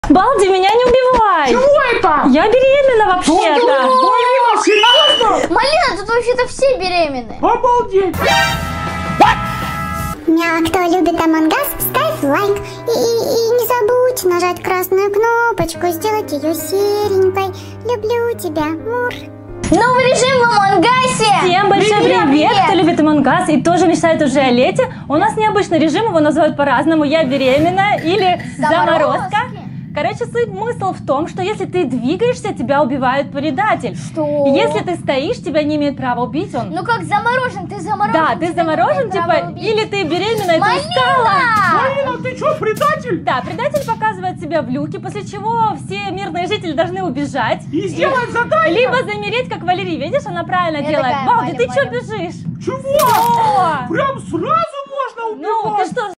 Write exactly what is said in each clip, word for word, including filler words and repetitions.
Балди, меня не убивай! Чего это? Я беременна вообще-то! Малина, серьезно? Малина, тут вообще-то все беременны. Обалдеть! А кто любит Among Us, ставь лайк. И, и, и не забудь нажать красную кнопочку, сделать ее серенькой. Люблю тебя, Мур. Новый режим в Among Us! Всем большой привет, Привет! кто любит Among Us и тоже мечтает уже о лете. У нас необычный режим, его называют по-разному. Я беременна или заморозка. Заморозки? Короче, суть смысл в том, что если ты двигаешься, тебя убивает предатель. Что? Если ты стоишь, тебя не имеет права убить он. Ну как заморожен, ты заморожен. Да, ты тебя заморожен, не имеет права типа, убить. или ты беременна, и ты Малина! устала. Малина, ты что, предатель? Да, предатель показывает себя в люке, после чего все мирные жители должны убежать. И сделать задание? Либо замереть, как Валерий, видишь, она правильно Я делает. такая, Балди, Валя, ты что Валя. бежишь? Чего? О! Прям сразу можно убивать? Ну, ты что?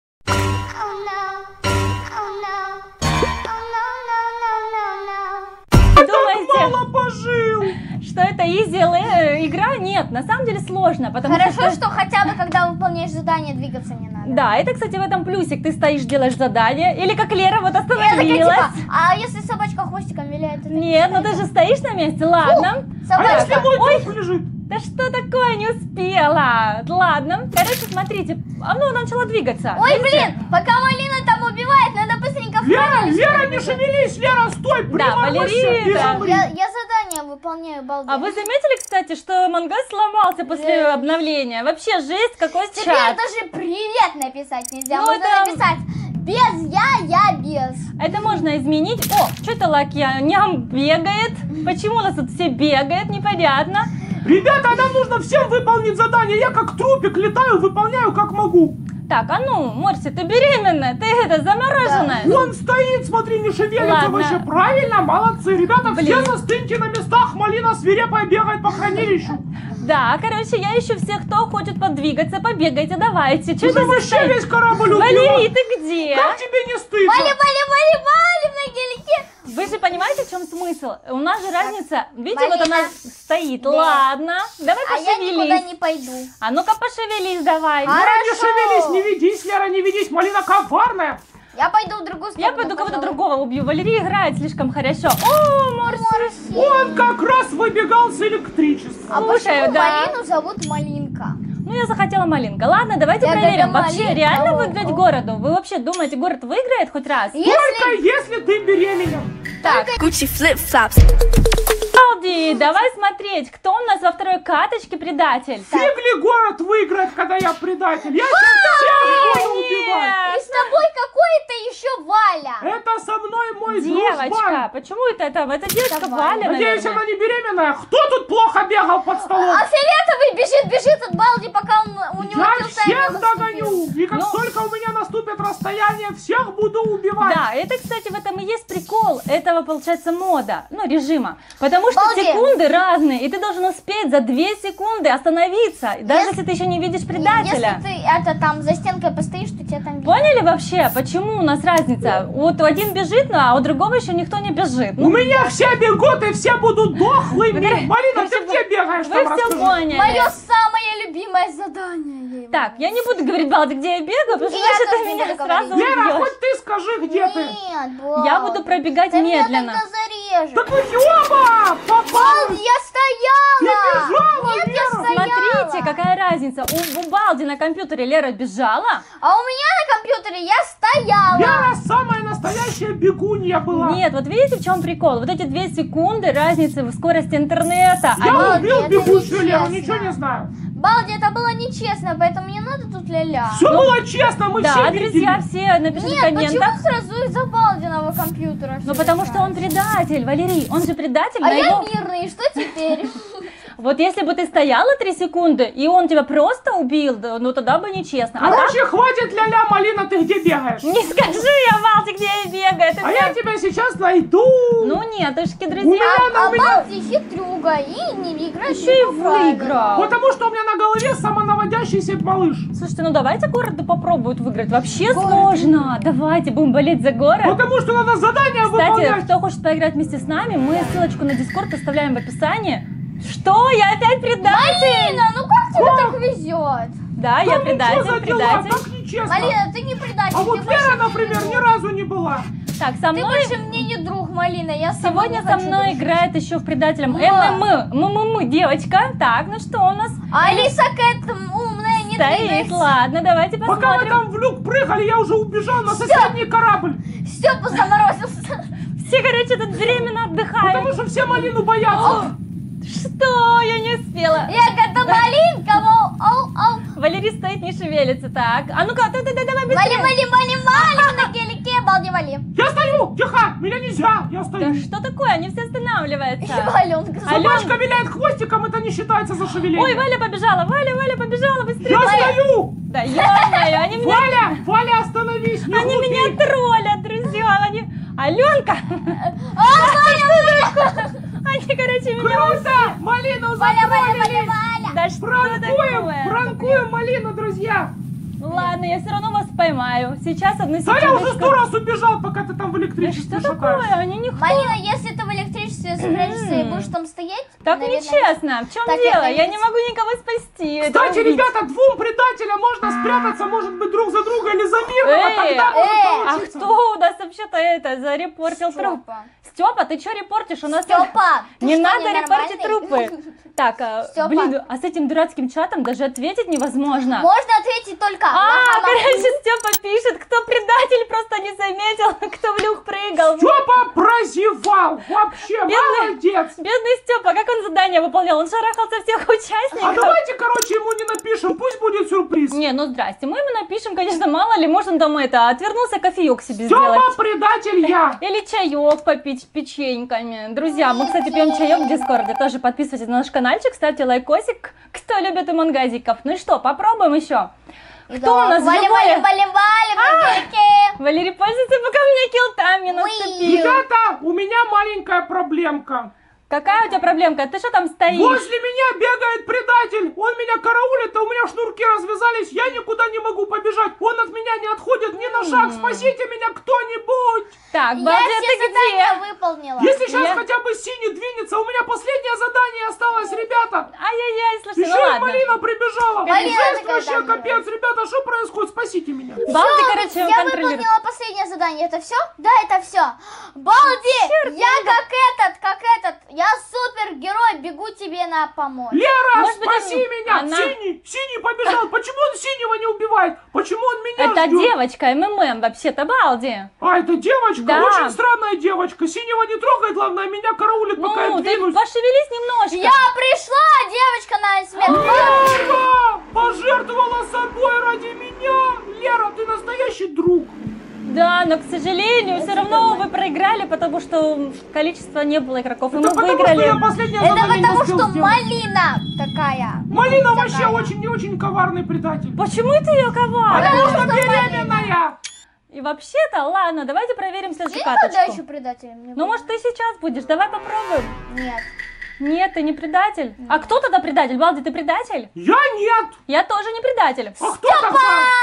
Думаете, Мало пожил. что это изи лэ- игра? Нет, на самом деле сложно, потому Хорошо, что... что хотя бы когда выполняешь задание, двигаться не надо. Да, это, кстати, в этом плюсик. Ты стоишь, делаешь задание, или как Лера вот Я такая, остановилась. типа, а если собачка хвостиком виляет, это Нет, ну ты же стоишь на месте, ладно. А собачка. если мой Ой. труп лежит? Да что такое, не успела. Ладно, короче, смотрите, оно начало двигаться. Ой, Видите? блин, пока Малина там убивает, надо быстренько в Лера, правильную Лера, сторону не бежать. шевелись, Лера, стой, приморозься Валерия, и да. замри. Я, я задание выполняю, балдеж. А вы заметили, кстати, что Among Us сломался после Да. обновления? Вообще жесть, какой Теперь чат. даже привет написать нельзя. Ну, Можно это- написать без я, я без. Это можно изменить. О, что это Лакьяням бегает? Почему у нас тут все бегают, непонятно. Ребята, нам нужно всем выполнить задание. Я как трупик летаю, выполняю как могу. Так, а ну, Морси, ты беременная, ты это, замороженная. Он стоит, смотри, не шевелится Ладно. вообще. Правильно, молодцы. Ребята, Блин. все застыньте на местах. Малина свирепая бегает по хранилищу. Да, короче, я ищу всех, кто хочет подвигаться, побегайте, давайте. Что Ты же ты вообще стоишь? весь корабль убила. Валерий, ты где? Как тебе не стыдно? Вали, вали, вали, вали на гелике. Вы же понимаете, в чем смысл? У нас же разница, видите, вот Малина. она стоит. Да. Ладно, давай А я никуда пошевелись. не пойду. А ну-ка пошевелись давай. А? Лера, не Хорошо. шевелись, не ведись, Лера, не ведись. Малина коварная. Я пойду в другую сторону. Я пойду кого-то пожалуй. другого убью. Валерий играет слишком хорошо. О, Морси. Морси. Он как раз выбегал с электричества. А Слушай, почему да. Малину зовут Малинка? Ну, я захотела малинка. Ладно, давайте Я проверим. говорю, Вообще, малинка, реально о, выиграть о. городу? Вы вообще думаете, город выиграет хоть раз? Если... Только если ты беременен. Так, Gucci flip-flops. Балди, давай смотреть, кто у нас во второй каточке предатель. Фиг ли город выиграет, когда я предатель? Я сейчас всех буду убивать. И с тобой какой-то еще Валя. Это со мной мой Девочка, дружбан. почему это там? Это девочка Это Валя, Валя. Надеюсь, наверное. она не беременная. Кто тут плохо бегал под столом? А фиолетовый бежит, бежит от Балди, пока он, у него Я килл-тайм всех не наступил. догоню. И как Ну. только у меня наступит расстояние, всех буду убивать. Да, это, кстати, в этом и есть прикол этого, получается, мода, ну, режима. Потому что Балди. секунды разные, и ты должен успеть за две секунды остановиться, даже Если- если ты еще не видишь предателя. Если ты это там за стенкой постоишь, то тебя там видно. Поняли вообще, почему у нас разница? Вот один бежит, ну, а у другого еще никто не бежит. У Ну, меня все бегут и все будут дохлыми. Вы- Марина, вы ты все- где бегаешь? вы там все расскажи. поняли. Мое самое любимое задание. я его Так, я не буду говорить, Балди, где я бегаю, потому что И я иначе тоже ты не меня буду сразу говорить. Лера, убьешь. хоть ты скажи, где ты. Нет, Балди. Я буду пробегать Ты медленно. меня тогда зарежешь. Так вы оба попали. Балди, я стояла! Ты бежала, Нет, я Лера. стояла! Смотрите, какая разница. У, у Балди на компьютере Лера бежала. А у меня на компьютере я стояла! Лера самая настоящая бегунья была. Нет, вот видите, в чем прикол? Вот эти две секунды разницы в скорости интернета. Я они- убил это бегущую Леру, нечестно. ничего не знаю. Балди, это было нечестно, поэтому не надо тут ля-ля. Все было честно, мы Да, все друзья, видели. все напишите в Нет, комментах. почему сразу из-за Балдиного компьютера? Ну всё потому что он решается? предатель, Валерий, он же предатель, А на я его... мирный, что теперь? Вот если бы ты стояла три секунды, и он тебя просто убил, да, ну тогда бы нечестно. А так, Короче, хватит ля-ля, Малина, ты где бегаешь? не скажи я, Балди, где я бегаю, ты А прям- я тебя сейчас найду. Ну нет, ушки, У друзья. меня на А у меня... Балди хитрюга и не играет Еще и не по правилам. выиграл. Потому что у меня на голове самонаводящийся малыш. Слушайте, ну давайте города попробуют выиграть. Вообще Город. сложно. Давайте будем болеть за город. Потому что надо задание Кстати, выполнять. кто хочет поиграть вместе с нами, мы ссылочку на Дискорд оставляем в описании. Что? Я опять предатель? Малина, ну как тебе так везет? Да, я Да ну что предатель, за дела, предатель. так нечестно. Малина, ты не предатель. А ты вот больше Лера, не например, везёшь. ни разу не была. Так, со Ты мной... больше мне не друг, Малина, я с тобой Сегодня не со хочу мной дружить. играет еще в предателем Во. МММ. МММ, девочка. Так, ну что у нас? Алиса Кэт умная, не Стоит, двигается. ладно, давайте Пока вы посмотрим. там в люк прыгали, я уже убежал на соседний корабль. Степа заморозился. Все, короче, тут беременно отдыхают. Потому что все малину боятся. Что? Я не успела. Я как-то малинка, мол, ау, ау. Валерий стоит, не шевелится. Так, а ну-ка, да, да, да, давай Вали, быстрее. вали, вали, вали на гелике, балди, вали. Я стою, тихо, меня нельзя, я Да стою. что такое? Они все останавливаются. Аленка. Собачка виляет хвостиком, это не считается за шевеление. Ой, Валя побежала, Валя, Валя побежала, быстрее. Я Валя. стою! Да, ё-моё, они меня, Валя, Валя, остановись, не они глупи. меня троллят, друзья. Они... Аленка! Они, короче, меня... Круто! Малину Валя, Валя, затроллили! Валя, Валя. Да что Пранкуем, такое? пранкуем малину, друзья! Ладно, я все равно вас поймаю. Сейчас одну Да я уже секундочку. сто раз убежал, пока ты там в Да электричестве что такое? шатаешься. Они не... Малина, если ты в электричестве спрячешься и будешь там стоять, Так наверное, нечестно. В чем Так, дело? это Я ведь- не могу никого спасти. Это Кстати, убить. ребята, двум предателям можно спрятаться, может быть, друг за друга или за мирного, Эй, тогда может э, А получиться. кто у нас вообще-то это зарепортил труп? Степа. Степа, ты что репортишь? У нас Степа, ты не что, надо репортить ненормальный? трупы. Так, а, Степа. блин, а с этим дурацким чатом даже ответить невозможно. Можно ответить только. А, Лохама. короче, Степа пишет, кто предатель, просто не заметил, кто в люк прыгал. Степа прозевал, вообще Бедный. молодец. Бедный Степа, как он задание выполнял? Он шарахался всех А участников. давайте, короче, ему не напишем, пусть будет сюрприз. Не, ну здрасте, мы ему напишем, конечно, мало ли, может он там это, отвернулся кофеек себе Степа сделать. предатель я. Или чаек попить с печеньками. Друзья, мы, кстати, пьем чаек в Дискорде. Тоже подписывайтесь на наш каналчик, ставьте лайкосик, кто любит имангазиков. Ну и что, попробуем еще. Кто у нас Валим, живой? валим, валим, валим на гелике. Валерий, пользуйся, пока у меня килтами наступил. Ребята, у меня маленькая проблемка. Какая у тебя проблемка? Ты что там стоишь? Возле меня бегает предатель. Он меня караулит, а у меня шнурки развязались. Я никуда не могу побежать. Он от меня не отходит ни на шаг. Спасите меня кто-нибудь. Так, Я Балди, все ты где? задания выполнила. Если сейчас Я- хотя бы синий двинется, у меня последнее задание осталось, ребята. Ай-яй-яй, слушай, Еще ну и ладно. Малина прибежала. Малина Жесть такая вообще там капец. Ребята, что происходит? Спасите меня. Балди, Всё, короче, он я контролирует. выполнила последнее задание. Это все? Да, это все. Балди, я как этот, как этот. Я супергерой, бегу тебе на помощь. Лера, Может быть, спаси они- меня. она- Синий, синий побежал. Почему он синего не убивает? Почему он меня Это ждет? девочка, МММ, вообще-то, Балди. А, это девочка? Да. Очень странная девочка. Синего не трогает, главное, меня караулит, пока я Ну, ты двинусь. пошевелись немножко. Я пришла, девочка на смерть. Лера пожертвовала собой ради меня. Лера, ты настоящий друг. Да, но, к сожалению, все равно вы проиграли, потому что количество не было игроков, и Это мы потому, выиграли. что я последнее Это задание не потому, успел что сделать. малина такая. Малина Такая. вообще очень не очень коварный предатель. Почему ты ее коварна? Потому что что беременная. И вообще-то, ладно, давайте проверим следующую Никогда карточку. еще предателем не Ну, был. может, ты сейчас будешь, давай попробуем. Нет. Нет, ты не предатель. А кто тогда предатель? Балди, ты предатель? Я нет. Я тоже не предатель. А кто тогда?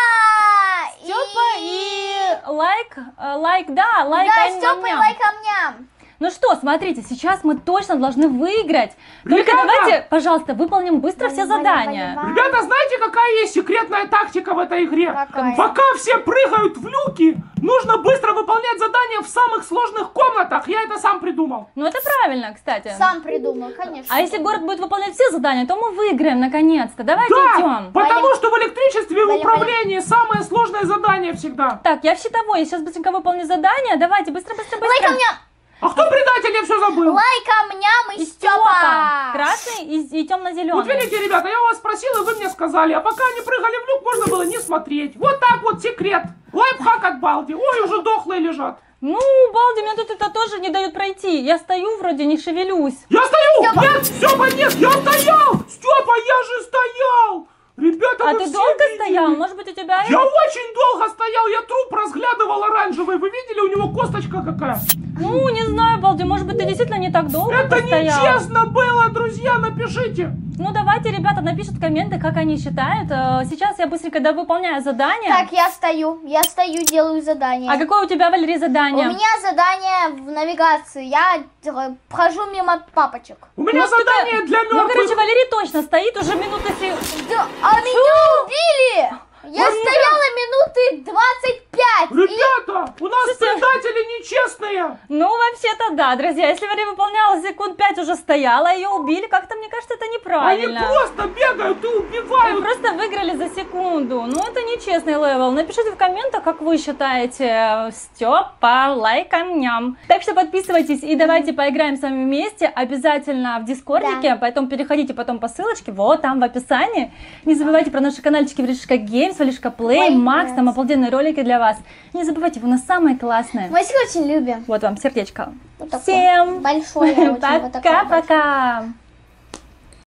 А, Степа и лайк, э, лайк, да, лайк, Да, ань, Степа и ням-ням. лайк камням. Ну что, смотрите, сейчас мы точно должны выиграть. Только Ребята! давайте, пожалуйста, выполним быстро все Валим, валим, задания. валим, Ребята, знаете, какая есть секретная тактика в этой игре? Какая? Пока все прыгают в люки, нужно быстро выполнять задания в самых сложных комнатах. Я это сам придумал. Ну это правильно, кстати. Сам придумал, конечно. А если город будет выполнять все задания, то мы выиграем наконец-то. Давайте Да, идем. потому Валим. что в электричестве и в Валим, управлении самое сложное задание всегда. Так, я в щитовой, я сейчас быстренько выполню задание. Давайте, быстро, быстро, быстро. Лайк камням. А кто предатель? Я все забыл. Лайк камням и И Степа. Степа. Красный и, и темно-зеленый. Вот видите, ребята, я у вас спросил, и вы мне сказали, а пока они прыгали в люк, можно было не смотреть. Вот так вот секрет. Лайфхак от Балди. Ой, уже дохлые лежат. Ну, Балди, меня тут это тоже не дают пройти. Я стою вроде, не шевелюсь. Я стою! Степа. Нет, Степа, нет, я стоял! Степа, я же стоял! Ребята, А вы ты все долго видели? стоял? Может быть, у тебя... Я очень долго стоял, я труп разглядывал оранжевый. Вы видели, у него косточка какая? Ну, не знаю, Балди, может быть, ты действительно не так долго Это постоял. нечестно было, друзья, напишите. Ну, давайте, ребята, напишут комменты, как они считают. Э, Сейчас я быстренько да, выполняю задание. Так, я стою, я стою, делаю задание. А какое у тебя, Валерий, задание? У меня задание в навигации. Я э, прохожу мимо папочек. У меня Ну, что-то- задание для Ну, мертвых. короче, Валерий точно стоит уже минуты три. Да, а меня убили! Я стояла минуты двадцать пять. Ребята, у нас Слушайте, предатели нечестные. Ну, вообще-то да, друзья, если Варя выполняла секунд пять, уже стояла, ее убили, как-то, мне кажется, это Они неправильно. просто бегают и Вы убивают. просто выиграли за секунду. Ну, это нечестный левел. Напишите в комментах, как вы считаете. Степа, лайкам ням. Так что подписывайтесь и давайте поиграем с вами вместе. Обязательно в Дискордике. Да. Поэтому переходите потом по ссылочке. Вот там в описании. Не забывайте про наши канальчики Валишка Геймс, Валишка Плей, Ой, Макс. нет. Там обалденные ролики для вас. Не забывайте, вы у нас самые классные. Мы их очень любим. Вот вам сердечко. Вот такое. Всем Большое очень, вот такое большое. пока-пока.